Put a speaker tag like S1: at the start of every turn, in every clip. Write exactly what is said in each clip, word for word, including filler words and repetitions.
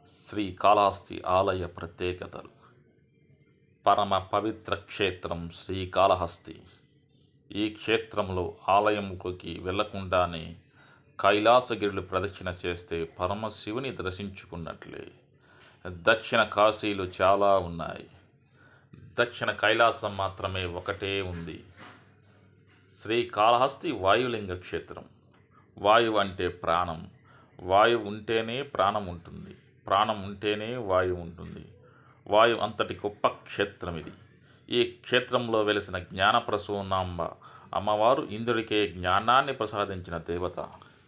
S1: శ్రీకాళహస్తి ఆలయ ప్రత్యేకతలు. పరమ పవిత్ర క్షేత్రం శ్రీకాళహస్తి. ఈ క్షేత్రంలో ఆలయంలోకి వెళ్లకుండానే కైలాసగిరులు ప్రదక్షిణ చేస్తే పరమశివుని దర్శించుకున్నట్లే. దక్షిణ కాశీలు చాలా ఉన్నాయి, దక్షిణ కైలాసం మాత్రమే ఒకటే ఉంది. శ్రీకాళహస్తి వాయులింగ క్షేత్రం. వాయువు అంటే ప్రాణం. వాయువు ఉంటేనే ప్రాణం ఉంటుంది, ప్రాణం ఉంటేనే వాయువు ఉంటుంది. వాయువు అంతటి గొప్ప క్షేత్రం ఇది. ఈ క్షేత్రంలో వెలిసిన జ్ఞానప్రసూనాంబ అమ్మవారు ఇంద్రుడికే జ్ఞానాన్ని ప్రసాదించిన దేవత.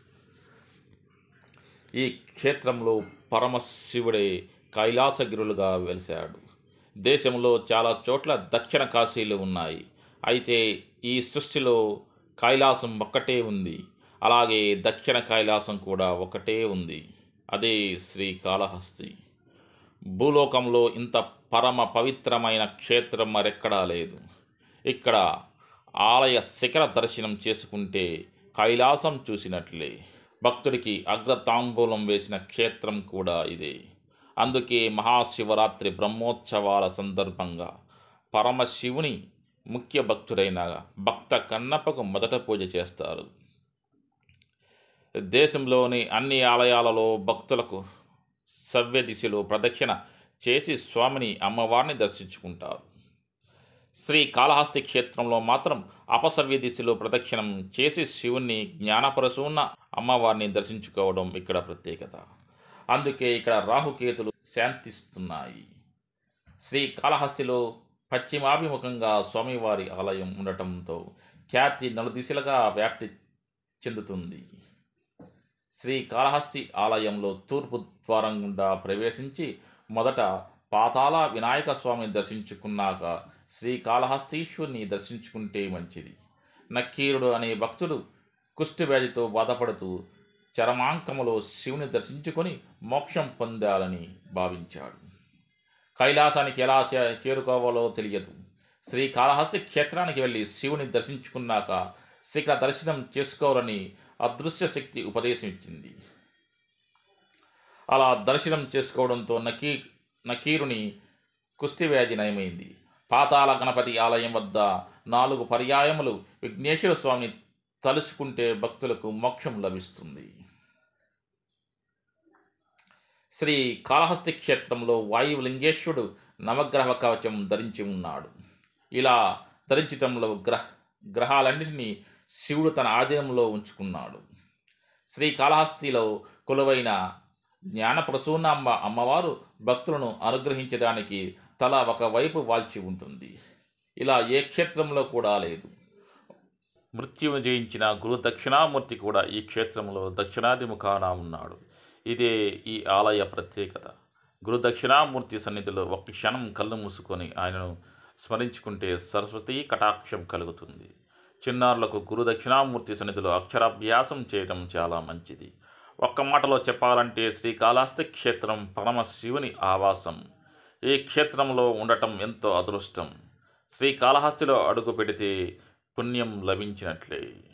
S1: ఈ క్షేత్రంలో పరమశివుడే కైలాసగిరులుగా వెలిశాడు. దేశంలో చాలా చోట్ల దక్షిణ కాశీలు ఉన్నాయి, అయితే ఈ సృష్టిలో కైలాసం ఒక్కటే ఉంది. అలాగే దక్షిణ కైలాసం కూడా ఒకటే ఉంది, అదే శ్రీకాళహస్తి. భూలోకంలో ఇంత పరమ పవిత్రమైన క్షేత్రం మరెక్కడా లేదు. ఇక్కడ ఆలయ శిఖర దర్శనం చేసుకుంటే కైలాసం చూసినట్లే. భక్తుడికి అగ్రతాంబూలం వేసిన క్షేత్రం కూడా ఇదే. అందుకే మహాశివరాత్రి బ్రహ్మోత్సవాల సందర్భంగా పరమశివుని ముఖ్య భక్తుడైన భక్త కన్నప్పకు మొదట పూజ చేస్తారు. దేశంలోని అన్ని ఆలయాలలో భక్తులకు సవ్య దిశలో ప్రదక్షిణ చేసి స్వామిని అమ్మవారిని దర్శించుకుంటారు. శ్రీకాళహస్తి క్షేత్రంలో మాత్రం అపసవ్య దిశలో ప్రదక్షిణం చేసి శివుణ్ణి జ్ఞానపరసూన్న అమ్మవారిని దర్శించుకోవడం ఇక్కడ ప్రత్యేకత. అందుకే ఇక్కడ రాహుకేతులు శాంతిస్తున్నాయి. శ్రీకాళహస్తిలో పశ్చిమాభిముఖంగా స్వామివారి ఆలయం ఉండటంతో ఖ్యాతి నలుదిశలుగా వ్యాప్తి చెందుతుంది. శ్రీకాళహస్తి ఆలయంలో తూర్పు ద్వారం గుండా ప్రవేశించి మొదట పాతాళ వినాయక స్వామిని దర్శించుకున్నాక శ్రీకాళహస్తీశ్వరిని దర్శించుకుంటే మంచిది. నక్కీరుడు అనే భక్తుడు కుష్ఠవ్యాధితో బాధపడుతూ చరమాంకములో శివుని దర్శించుకొని మోక్షం పొందాలని భావించాడు. కైలాసానికి ఎలా చే చేరుకోవాలో తెలియదు. శ్రీకాళహస్తి క్షేత్రానికి వెళ్ళి శివుని దర్శించుకున్నాక శిఖర దర్శనం చేసుకోవాలని అదృశ్య శక్తి ఉపదేశం ఇచ్చింది. అలా దర్శనం చేసుకోవడంతో నకీ నకీరుని కుష్ఠవ్యాధి నయమైంది. పాతాళ గణపతి ఆలయం వద్ద నాలుగు పర్యాయములు విఘ్నేశ్వర స్వామిని తలుచుకుంటే భక్తులకు మోక్షం లభిస్తుంది. శ్రీ కాళహస్తి క్షేత్రంలో వాయులింగేశ్వరుడు నవగ్రహ కవచం ధరించి ఉన్నాడు. ఇలా ధరించటంలో గ్రహ గ్రహాలన్నింటినీ శివుడు తన ఆధీనంలో ఉంచుకున్నాడు. శ్రీకాళహస్తిలో కొలువైన జ్ఞానప్రసూనాంబ అమ్మవారు భక్తులను అనుగ్రహించడానికి తల ఒకవైపు వాల్చి ఉంటుంది. ఇలా ఏ క్షేత్రంలో కూడా లేదు. మృత్యువు జయించిన గురు దక్షిణామూర్తి కూడా ఈ క్షేత్రంలో దక్షిణాదిముఖాన ఉన్నాడు. ఇదే ఈ ఆలయ ప్రత్యేకత. గురు దక్షిణామూర్తి సన్నిధిలో ఒక క్షణం కళ్ళు మూసుకొని ఆయనను స్మరించుకుంటే సరస్వతీ కటాక్షం కలుగుతుంది. చిన్నారులకు గురు దక్షిణామూర్తి సన్నిధిలో అక్షరాభ్యాసం చేయడం చాలా మంచిది. ఒక్క మాటలో చెప్పాలంటే శ్రీకాళహస్తి క్షేత్రం పరమశివుని ఆవాసం. ఈ క్షేత్రంలో ఉండటం ఎంతో అదృష్టం. శ్రీకాళహస్తిలో అడుగు పెడితే పుణ్యం లభించినట్లే.